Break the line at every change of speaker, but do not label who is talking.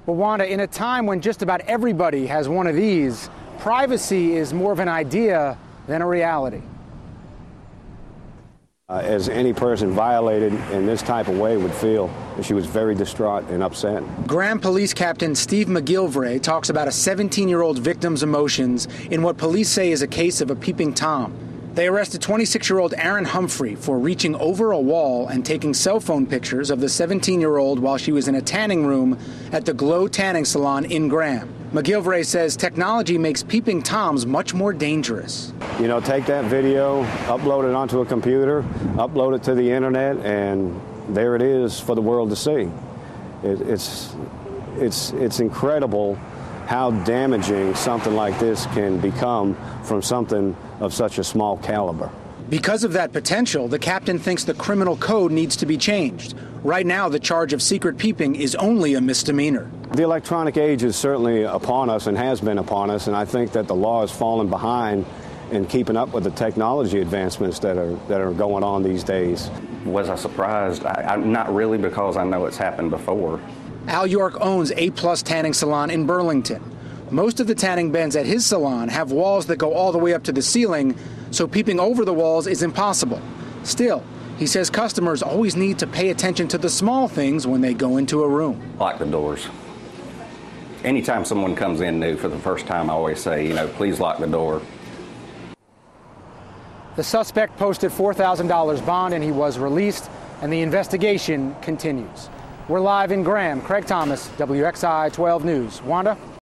Well, Wanda, in a time when just about everybody has one of these, privacy is more of an idea than a reality.
As any person violated in this type of way would feel, she was very distraught and upset.
Graham Police Captain Steve McGilvray talks about a 17-year-old victim's emotions in what police say is a case of a peeping Tom. They arrested 26-year-old Aaron Humphrey for reaching over a wall and taking cell phone pictures of the 17-year-old while she was in a tanning room at the Glow Tanning Salon in Graham. McGilvray says technology makes peeping Toms much more dangerous.
You know, take that video, upload it onto a computer, upload it to the internet, and there it is for the world to see. It's incredible how damaging something like this can become from something of such a small caliber.
Because of that potential, the captain thinks the criminal code needs to be changed. Right now, the charge of secret peeping is only a misdemeanor.
The electronic age is certainly upon us and has been upon us, and I think that the law has fallen behind in keeping up with the technology advancements that are going on these days.
Was I surprised? I'm not really, because I know it's happened before.
Al York owns A+ Tanning Salon in Burlington. Most of the tanning beds at his salon have walls that go all the way up to the ceiling, so peeping over the walls is impossible. Still, he says customers always need to pay attention to the small things when they go into a room.
Lock the doors. Anytime someone comes in new for the first time, I always say, please lock the door.
The suspect posted $4,000 bond and he was released, and the investigation continues. We're live in Graham. Craig Thomas, WXI 12 News. Wanda?